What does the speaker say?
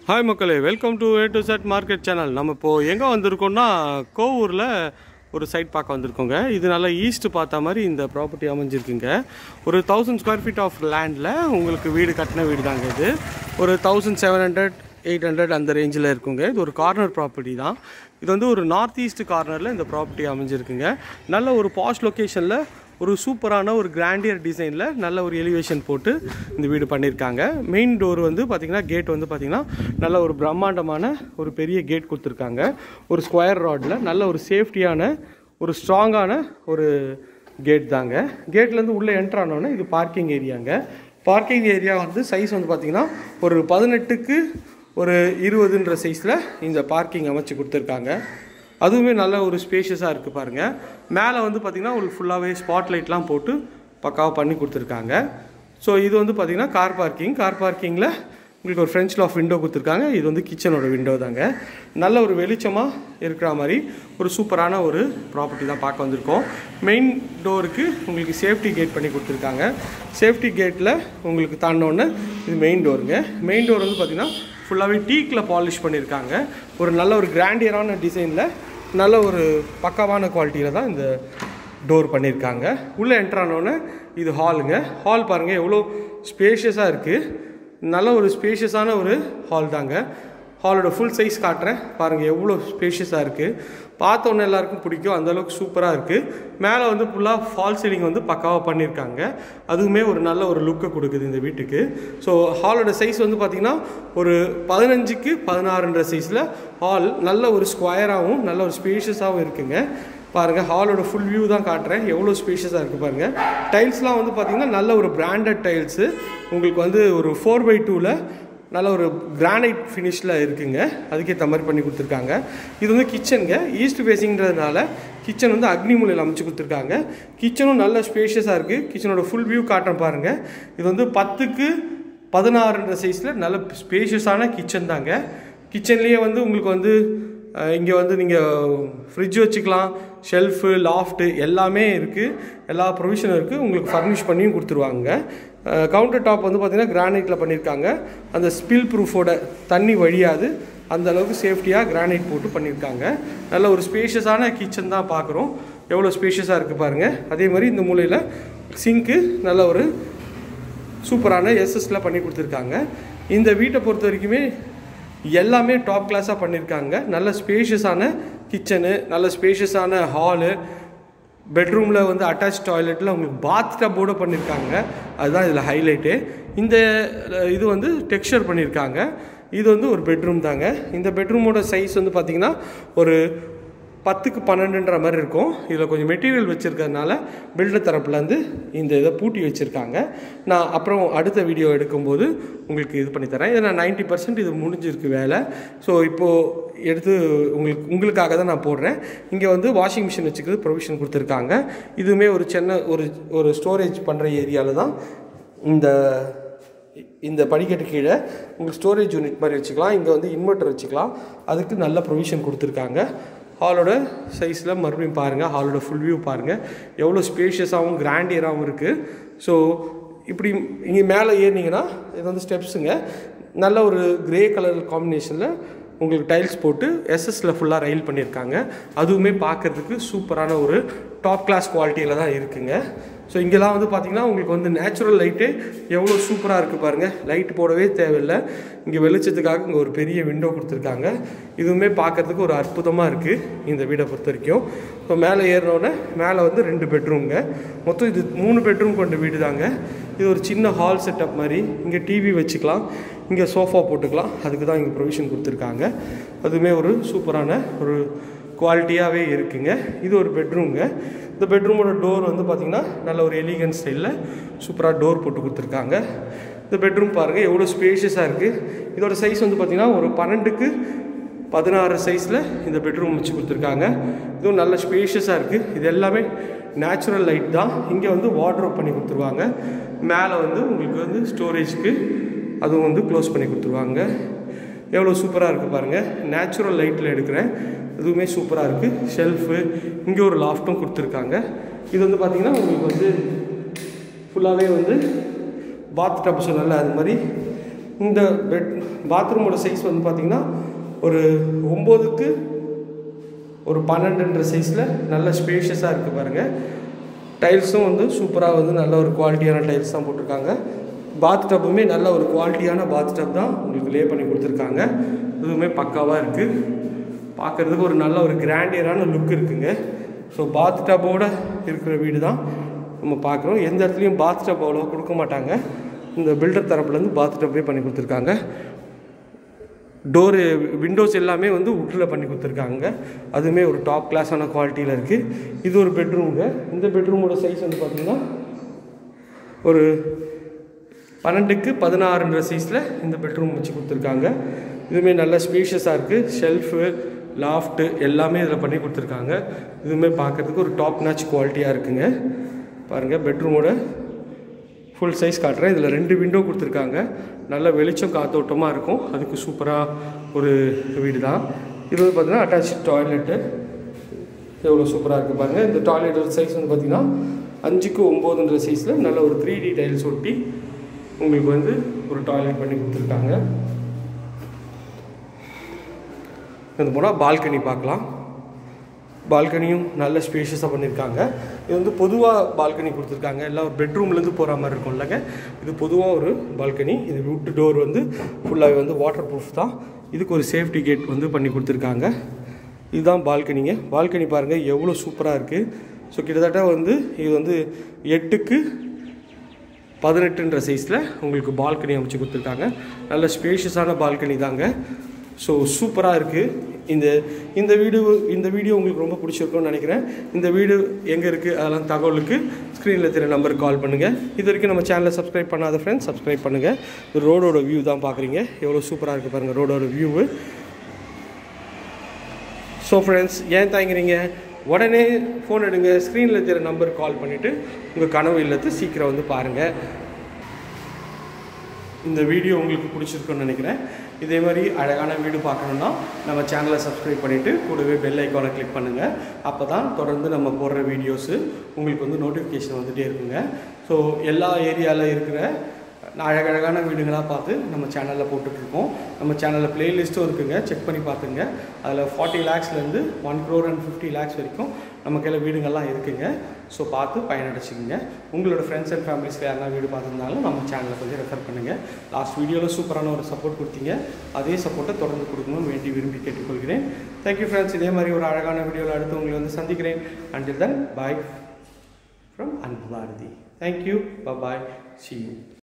Hi மக்களே, welcome to A to Z market channel. நம்ம இப்போ எங்கே வந்திருக்கோம்னா கோவூரில் ஒரு சைட் பார்க்க வந்திருக்கோங்க. இது நல்லா ஈஸ்ட் பார்த்த மாதிரி இந்த ப்ராப்பர்ட்டி அமைஞ்சிருக்குங்க. ஒரு 1000 ஸ்கொயர் ஃபீட் ஆஃப் லேண்டில் உங்களுக்கு வீடு கட்டின வீடு தாங்க. இது ஒரு 1700-800 அந்த ரேஞ்சில் இருக்குங்க. இது ஒரு கார்னர் ப்ராப்பர்ட்டி தான். இது வந்து ஒரு நார்த் ஈஸ்ட் கார்னரில் இந்த ப்ராப்பர்ட்டி அமைஞ்சிருக்குங்க. நல்ல ஒரு பாஷ் லொக்கேஷனில் ஒரு சூப்பரான ஒரு கிராண்டியர் டிசைனில் நல்ல ஒரு எலிவேஷன் போட்டு இந்த வீடு பண்ணியிருக்காங்க. மெயின் டோர் வந்து பார்த்திங்கன்னா கேட் வந்து பார்த்திங்கன்னா நல்ல ஒரு பிரம்மாண்டமான ஒரு பெரிய கேட் கொடுத்துருக்காங்க. ஒரு ஸ்கொயர் ராடில் நல்ல ஒரு சேஃப்டியான ஒரு ஸ்ட்ராங்கான ஒரு கேட் தாங்க. கேட்லேருந்து உள்ளே என்ட்ரு ஆனோடனே இது பார்க்கிங் ஏரியாங்க. பார்க்கிங் ஏரியா வந்து சைஸ் வந்து பார்த்திங்கன்னா ஒரு 18க்கு ஒரு 20ன்ற சைஸில் இந்த பார்க்கிங் அமைச்சு கொடுத்துருக்காங்க. அதுவுமே நல்ல ஒரு ஸ்பேஷியஸாக இருக்குது பாருங்கள். மேலே வந்து பார்த்திங்கன்னா ஒரு ஃபுல்லாகவே ஸ்பாட் லைட்லாம் போட்டு பக்காவாக பண்ணி கொடுத்துருக்காங்க. ஸோ இது வந்து பார்த்திங்கன்னா கார் பார்க்கிங்கில் உங்களுக்கு ஒரு ஃப்ரெஞ்ச் லாஃப் விண்டோ கொடுத்துருக்காங்க. இது வந்து கிச்சனோட விண்டோ தாங்க. நல்ல ஒரு வெளிச்சமாக இருக்கிற மாதிரி ஒரு சூப்பரான ஒரு ப்ராப்பர்ட்டி தான் பார்க்க வந்திருக்கோம். மெயின் டோருக்கு உங்களுக்கு சேஃப்டி கேட் பண்ணி கொடுத்துருக்காங்க. சேஃப்டி கேட்டில் உங்களுக்கு தாண்டினோடனே இது மெயின் டோருங்க. மெயின் டோர் வந்து பார்த்திங்கன்னா ஃபுல்லாகவே டீக்கில் பாலிஷ் பண்ணியிருக்காங்க. ஒரு நல்ல ஒரு கிராண்டியரான டிசைனில் நல்ல ஒரு பக்காவான குவாலிட்டியில் தான் இந்த டோர் பண்ணியிருக்காங்க. உள்ளே என்ட்ரானோடனே இது ஹாலுங்க. ஹால் பாருங்கள் எவ்வளோ ஸ்பேஷியஸாக இருக்குது. நல்ல ஒரு ஸ்பேஷியஸான ஒரு ஹால் தாங்க. ஹாலோட ஃபுல் சைஸ் காட்டுறேன் பாருங்கள், எவ்வளோ ஸ்பேஷியஸாக இருக்குது. பார்த்தோன்னே எல்லாருக்கும் பிடிக்கும், அந்தளவுக்கு சூப்பராக இருக்குது. மேலே வந்து ஃபுல்லாக ஃபால் சீலிங் வந்து பக்காவாக பண்ணியிருக்காங்க. அதுவுமே ஒரு நல்ல ஒரு லுக்கை கொடுக்குது இந்த வீட்டுக்கு. ஸோ ஹாலோட சைஸ் வந்து பார்த்திங்கன்னா ஒரு 15க்கு 16ன்ற சைஸில் ஹால் நல்ல ஒரு ஸ்கொயராகவும் நல்ல ஒரு ஸ்பேஷியஸாகவும் இருக்குங்க. பாருங்கள், ஹாலோட ஃபுல் வியூ தான் காட்டுறேன், எவ்வளோ ஸ்பேஷியஸாக இருக்குது பாருங்கள். டைல்ஸ்லாம் வந்து பார்த்திங்கன்னா நல்ல ஒரு பிராண்டட் டைல்ஸு. உங்களுக்கு வந்து ஒரு 4x2ல் நல்ல ஒரு கிரானைட் ஃபினிஷில் இருக்குங்க. அதுக்கேற்ற மாதிரி பண்ணி கொடுத்துருக்காங்க. இது வந்து கிச்சனுங்க. ஈஸ்ட் ஃபேஸிங்கிறதுனால கிச்சன் வந்து அக்னி மூலையில் அமைச்சு கொடுத்துருக்காங்க. கிச்சனும் நல்ல ஸ்பேஷியஸாக இருக்குது. கிச்சனோட ஃபுல் வியூ காட்டுறேன் பாருங்கள். இது வந்து 10க்கு 16ன்ற சைஸில் நல்ல ஸ்பேஷியஸான கிச்சன் தாங்க. கிச்சன்லேயே வந்து உங்களுக்கு வந்து இங்கே வந்து நீங்கள் ஃப்ரிட்ஜ் வச்சுக்கலாம், ஷெல்ஃபு, லாஃப்ட்டு எல்லாமே இருக்குது. எல்லா ப்ரொவிஷனும் இருக்குது. உங்களுக்கு ஃபர்னிஷ் பண்ணியும் கொடுத்துருவாங்க. கவுண்டர் டாப் வந்து பார்த்திங்கன்னா கிரானைட்டில் பண்ணியிருக்காங்க. அந்த ஸ்பில் ப்ரூஃபோட தண்ணி வழியாது அந்த அளவுக்கு சேஃப்டியாக கிரானைட் போட்டு பண்ணியிருக்காங்க. நல்ல ஒரு ஸ்பேஷியஸான கிச்சன் தான் பார்க்குறோம். எவ்வளோ ஸ்பேஷியஸாக இருக்குது பாருங்கள். அதே மாதிரி இந்த மூலையில் சிங்க்கு நல்ல ஒரு சூப்பரான எஸ்எஸ்ல பண்ணி கொடுத்துருக்காங்க. இந்த வீட்டை பொறுத்த வரைக்குமே எல்லாமே டாப் கிளாஸாக பண்ணியிருக்காங்க. நல்ல ஸ்பேஷியஸான கிச்சனு, நல்ல ஸ்பேஷியஸான ஹாலு, பெட்ரூமில் வந்து அட்டாச் டாய்லெட்டில் உங்களுக்கு பாத் டப்போடு பண்ணியிருக்காங்க. அதுதான் இதில் ஹைலைட்டு. இந்த இது வந்து டெக்ஸ்சர் பண்ணியிருக்காங்க. இது வந்து ஒரு பெட்ரூம் தாங்க. இந்த பெட்ரூமோட சைஸ் வந்து பார்த்திங்கன்னா ஒரு 10க்கு 12ன்ற மாதிரி இருக்கும். இதில் கொஞ்சம் மெட்டீரியல் வச்சுருக்கிறதுனால பில்டர் தரப்புலேருந்து இந்த இதை பூட்டி வச்சுருக்காங்க. நான் அப்புறம் அடுத்த வீடியோ எடுக்கும்போது உங்களுக்கு இது பண்ணித்தரேன். ஏன்னா 90% இது முடிஞ்சிருக்கு வேலை. ஸோ இப்போது எடுத்து உங்களுக்காக தான் நான் போடுறேன். இங்கே வந்து வாஷிங் மிஷின் வச்சுக்கிறது ப்ரொவிஷன் கொடுத்துருக்காங்க. இதுவுமே ஒரு சென்னை ஒரு ஸ்டோரேஜ் பண்ணுற ஏரியாவில் தான் இந்த படிக்கட்டு கீழே உங்களுக்கு ஸ்டோரேஜ் யூனிட் மாதிரி வச்சுக்கலாம். இங்கே வந்து இன்வெர்ட்டர் வச்சுக்கலாம். அதுக்கு நல்ல ப்ரொவிஷன் கொடுத்துருக்காங்க. ஹாலோட சைஸில் மறுபடியும் பாருங்கள், ஹாலோட ஃபுல் வியூ பாருங்கள், எவ்வளோ ஸ்பேஷியஸாகவும் கிராண்டியராகவும் இருக்குது. ஸோ இப்படி இங்கே மேலே ஏறினீங்கன்னா இது வந்து ஸ்டெப்ஸுங்க. நல்ல ஒரு கிரே கலர் காம்பினேஷனில் உங்களுக்கு டைல்ஸ் போட்டு எஸ்எஸ்ல ஃபுல்லாக ரயில் பண்ணியிருக்காங்க. அதுவுமே பார்க்குறதுக்கு சூப்பரான ஒரு டாப் கிளாஸ் குவாலிட்டியில் தான் இருக்குங்க. ஸோ இங்கெல்லாம் வந்து பார்த்திங்கன்னா உங்களுக்கு வந்து நேச்சுரல் லைட்டே எவ்வளோ சூப்பராக இருக்குது பாருங்கள். லைட் போடவே தேவையில்லை. இங்கே வெளிச்சத்துக்காக இங்கே ஒரு பெரிய விண்டோ கொடுத்துருக்காங்க. இதுவுமே பார்க்குறதுக்கு ஒரு அற்புதமாக இருக்குது இந்த வீடை பொறுத்த வரைக்கும். ஸோ மேலே ஏறினோடனே மேலே வந்து 2 பெட்ரூம்ங்க. மொத்தம் இது 3 பெட்ரூம் கொண்ட வீடு தாங்க. இது ஒரு சின்ன ஹால் செட்டப் மாதிரி. இங்கே டிவி வச்சுக்கலாம், இங்கே சோஃபா போட்டுக்கலாம். அதுக்கு தான் இங்கே ப்ரொவிஷன் கொடுத்துருக்காங்க. அதுவுமே ஒரு சூப்பரான ஒரு குவாலிட்டியாகவே இருக்குங்க. இது ஒரு பெட்ரூம்ங்க. இந்த பெட்ரூமோட டோர் வந்து பார்த்திங்கன்னா நல்ல ஒரு எலிகன்ட் ஸ்டைலில் சூப்பராக டோர் போட்டு கொடுத்துருக்காங்க. இந்த பெட்ரூம் பாருங்கள் எவ்வளோ ஸ்பேஷியஸாக இருக்குது. இதோட சைஸ் வந்து பார்த்திங்கன்னா ஒரு 12க்கு 16 சைஸில் இந்த பெட்ரூம் வச்சு கொடுத்துருக்காங்க. இதுவும் நல்ல ஸ்பேஷியஸாக இருக்குது. இது எல்லாமே நேச்சுரல் லைட் தான். இங்கே வந்து வார்ட்ரோப் பண்ணி கொடுத்துருவாங்க. மேலே வந்து உங்களுக்கு வந்து ஸ்டோரேஜ்க்கு அதுவும் வந்து க்ளோஸ் பண்ணி கொடுத்துருவாங்க. எவ்வளோ சூப்பராக இருக்குது பாருங்கள். நேச்சுரல் லைட்டில் எடுக்கிறேன். இதுவுமே சூப்பராக இருக்குது. ஷெல்ஃபு, இங்கே ஒரு லாஃப்ட்டும் கொடுத்துருக்காங்க. இது வந்து பார்த்திங்கன்னா உங்களுக்கு வந்து ஃபுல்லாகவே வந்து பாத் டப் சொன்னல அது மாதிரி இந்த பாத்ரூமோட சைஸ் வந்து பார்த்திங்கன்னா ஒரு 9க்கு ஒரு 12ன்ற சைஸில் நல்ல ஸ்பேஷியஸாக இருக்குது பாருங்கள். டைல்ஸும் வந்து சூப்பராக வந்து நல்ல ஒரு குவாலிட்டியான டைல்ஸ் தான் போட்டிருக்காங்க. பாத் டப்புமே நல்ல ஒரு குவாலிட்டியான பாத் டப் தான் உங்களுக்கு லே பண்ணி கொடுத்துருக்காங்க. இதுவுமே பக்காவாக இருக்குது. பார்க்குறதுக்கு ஒரு நல்ல ஒரு கிராண்டியரான லுக் இருக்குங்க. ஸோ பாத் டப்போடு இருக்கிற வீடு தான் நம்ம பார்க்குறோம். எந்த இடத்துலையும் பாத் டப் அவ்வளோ கொடுக்க மாட்டாங்க. இந்த பில்டர் தரப்புலேருந்து பாத் டப்பே பண்ணி கொடுத்துருக்காங்க. டோரு விண்டோஸ் எல்லாமே வந்து வுட்டில் பண்ணி கொடுத்துருக்காங்க. அதுவுமே ஒரு டாப் கிளாஸான குவாலிட்டியில் இருக்குது. இது ஒரு பெட்ரூமுங்க. இந்த பெட்ரூமோட சைஸ் வந்து பார்த்திங்கன்னா ஒரு 12க்கு 16ன்ற சைஸில் இந்த பெட்ரூம் வச்சு கொடுத்துருக்காங்க. இதுவுமே நல்ல ஸ்பேஷியஸாக இருக்குது. ஷெல்ஃபு, லாஃப்ட்டு எல்லாமே இதில் பண்ணி கொடுத்துருக்காங்க. இதுவுமே பார்க்குறதுக்கு ஒரு டாப் நாச் குவாலிட்டியாக இருக்குங்க. பாருங்கள், பெட்ரூமோட ஃபுல் சைஸ் காட்டுறேன். இதில் 2 விண்டோ கொடுத்துருக்காங்க. நல்ல வெளிச்சம் காத்தோட்டமாக இருக்கும். அதுக்கு சூப்பராக ஒரு வீடு தான் இது. வந்து பார்த்திங்கன்னா அட்டாச் டாய்லெட்டு எவ்வளோ சூப்பராக இருக்குது பாருங்கள். இந்த டாய்லெட்டோட சைஸ் வந்து பார்த்திங்கன்னா 5க்கு 9ன்ற சைஸில் நல்ல ஒரு 3D டைல்ஸ் ஒட்டி உங்களுக்கு வந்து ஒரு டாய்லெட் பண்ணி கொடுத்துருக்காங்க. இது போனால் பால்கனி பார்க்கலாம். பால்கனியும் நல்ல ஸ்பேஷியஸாக பண்ணியிருக்காங்க. இது வந்து பொதுவாக பால்கனி கொடுத்துருக்காங்க. எல்லாம் ஒரு பெட்ரூம்லேருந்து போகிற மாதிரி இருக்கும் இல்லைங்க. இது பொதுவாக ஒரு பால்கனி. இது வுட் டோர் வந்து ஃபுல்லாகவே வந்து வாட்டர் ப்ரூஃப் தான். இதுக்கு ஒரு சேஃப்டி கேட் வந்து பண்ணி கொடுத்துருக்காங்க. இதுதான் பால்கனிங்க. பால்கனி பாருங்கள் எவ்வளோ சூப்பராக இருக்குது. ஸோ கிட்டத்தட்ட வந்து இது வந்து 8க்கு 18ன்ற சைஸில் உங்களுக்கு பால்கனி அமைச்சு கொடுத்துருக்காங்க. நல்ல ஸ்பேஷியஸான பால்கனி தாங்க. ஸோ சூப்பராக இருக்குது. இந்த வீடியோ உங்களுக்கு ரொம்ப பிடிச்சிருக்கும்னு நினைக்கிறேன். இந்த வீடு எங்கே இருக்குது அதெல்லாம் தகவலுக்கு ஸ்க்ரீனில் தெரிய நம்பருக்கு கால் பண்ணுங்கள். இது வரைக்கும் நம்ம சேனலை சப்ஸ்கிரைப் பண்ணாத ஃப்ரெண்ட்ஸ் சப்ஸ்கிரைப் பண்ணுங்கள். இது ரோடோட வியூ தான் பார்க்குறீங்க. எவ்வளோ சூப்பராக இருக்குது பாருங்கள் ரோடோட வியூவு. ஸோ ஃப்ரெண்ட்ஸ், ஏன் தாங்கிறீங்க? உடனே ஃபோன் எடுங்க. ஸ்க்ரீனில் தெரிய நம்பருக்கு கால் பண்ணிவிட்டு உங்கள் கனவு இல்லத்தை சீக்கிரம் வந்து பாருங்கள். இந்த வீடியோ உங்களுக்கு பிடிச்சிருக்குன்னு நினைக்கிறேன். இதே மாதிரி அழகான வீடு பார்க்கணுன்னா நம்ம சேனலை சப்ஸ்கிரைப் பண்ணிவிட்டு கூடவே பெல் ஐக்கானை கிளிக் பண்ணுங்கள். அப்போ தான் தொடர்ந்து நம்ம போடுற வீடியோஸு உங்களுக்கு வந்து நோட்டிஃபிகேஷன் வந்துகிட்டே இருக்குங்க. ஸோ எல்லா ஏரியாவில் இருக்கிற அழகழகான வீடுகளாக பார்த்து நம்ம சேனலில் போட்டுட்ருக்கோம். நம்ம சேனலில் ப்ளேலிஸ்ட்டும் இருக்குங்க, செக் பண்ணி பார்த்துங்க. அதில் 40 lakhsலேருந்து 1 crore and 50 lakhs வரைக்கும் நம்ம கையில் வீடுங்கள்லாம் இருக்குங்க. ஸோ பார்த்து பயனடைச்சிக்கங்க. உங்களோட ஃப்ரெண்ட்ஸ் அண்ட் ஃபேமிலிஸ்க்கு யாருன்னா வீடு பார்த்துருந்தாலும் நம்ம சேனலை கொஞ்சம் ரெஃபர் பண்ணுங்கள். லாஸ்ட் வீடியோவில் சூப்பரான ஒரு சப்போர்ட் கொடுத்தீங்க. அதே சப்போர்ட்டை தொடர்ந்து கொடுக்கணும்னு விரும்பி கேட்டுக்கொள்கிறேன். Thank you friends. இதே மாதிரி ஒரு அழகான வீடியோவில் அடுத்து உங்களை வந்து சந்திக்கிறேன். Until then, bye from Anbharati. Thank you. Bye-bye. See you.